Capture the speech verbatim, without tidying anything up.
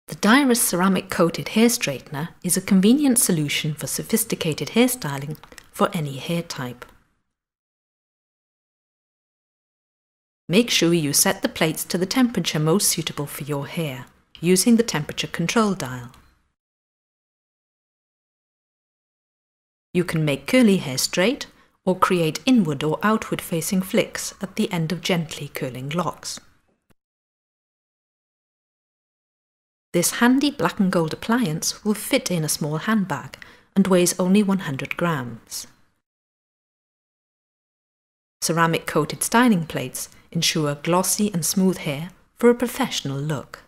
The Dyrus ceramic coated hair straightener is a convenient solution for sophisticated hairstyling for any hair type. Make sure you set the plates to the temperature most suitable for your hair, using the temperature control dial. You can make curly hair straight or create inward or outward facing flicks at the end of gently curling locks. This handy black and gold appliance will fit in a small handbag and weighs only one hundred grams. Ceramic coated styling plates ensure glossy and smooth hair for a professional look.